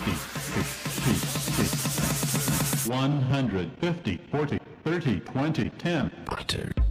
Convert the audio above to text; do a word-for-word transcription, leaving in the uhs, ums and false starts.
fifty, sixty, one hundred fifty, forty, thirty, twenty, ten. Butter.